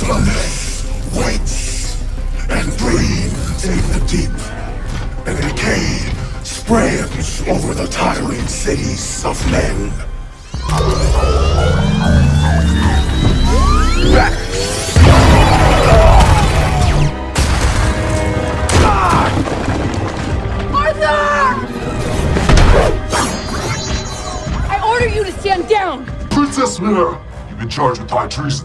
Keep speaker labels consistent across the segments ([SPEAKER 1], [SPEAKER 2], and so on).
[SPEAKER 1] Ruthless waits and breathes in the deep, and decay spreads over the tottering cities of men.
[SPEAKER 2] I order you to stand down!
[SPEAKER 1] Princess Mira, you've been charged with high treason.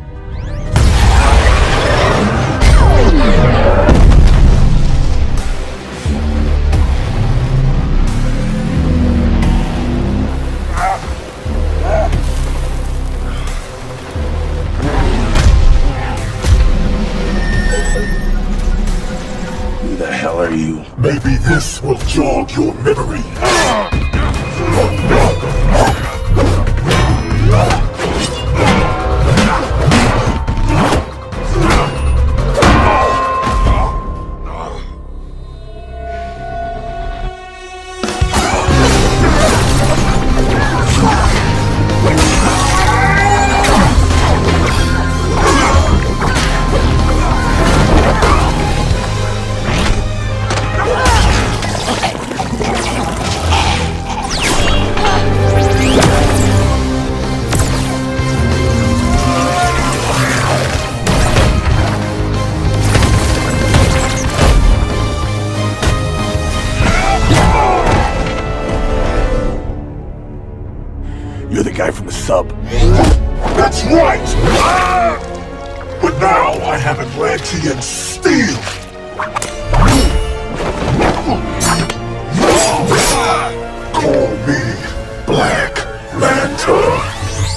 [SPEAKER 1] Who the hell are you? Maybe this will jog your memory. You're the guy from the sub. That's right! But now I have Atlantean steel! Call me Black Manta.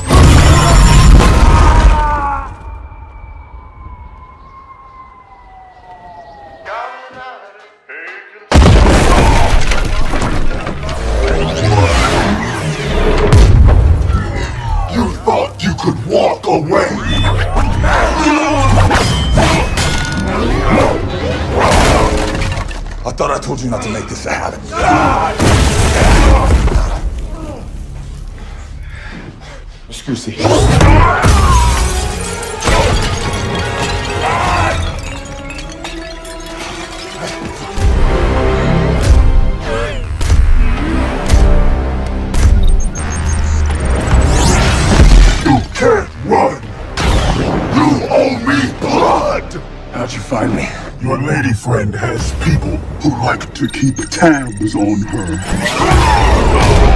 [SPEAKER 1] You thought you could walk away? I thought I told you not to make this a habit. Excuse me. Can't run! You owe me blood! How'd you find me? Your lady friend has people who like to keep tabs on her.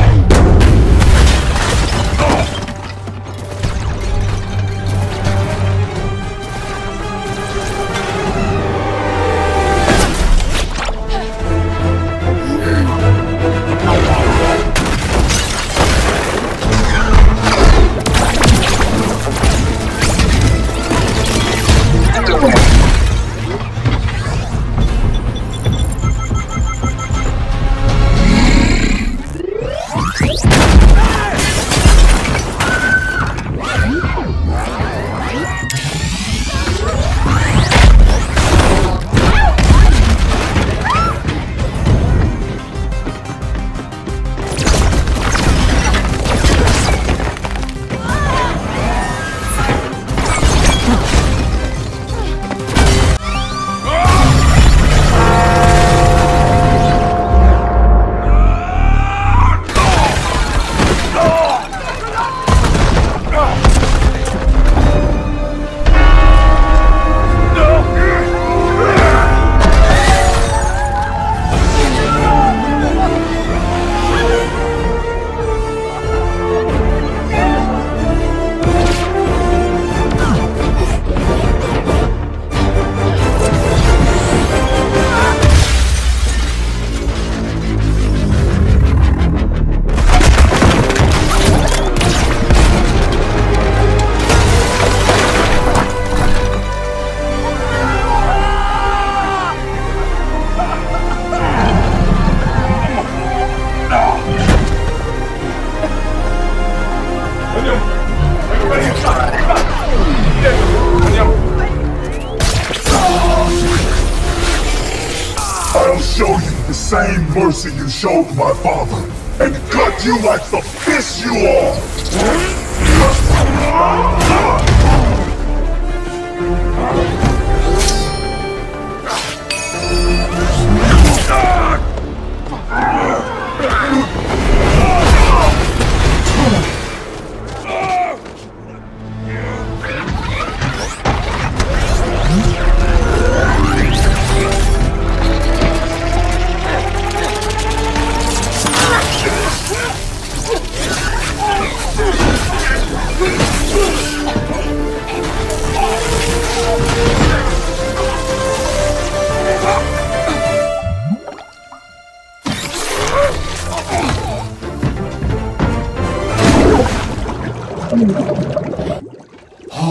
[SPEAKER 1] I'll show you the same mercy you showed my father, and gut you like the fish you are!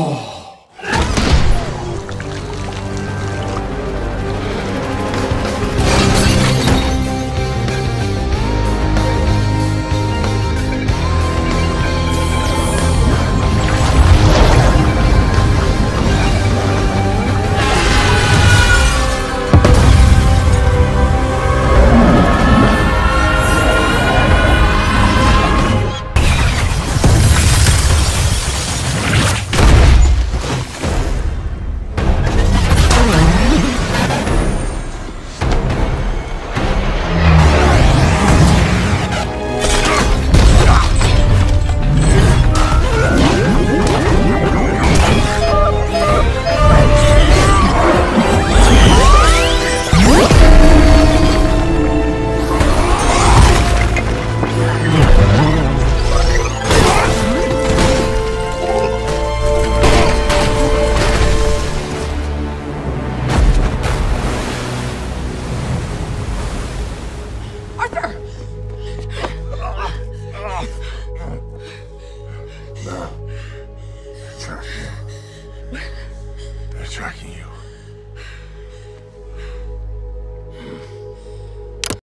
[SPEAKER 1] Oh.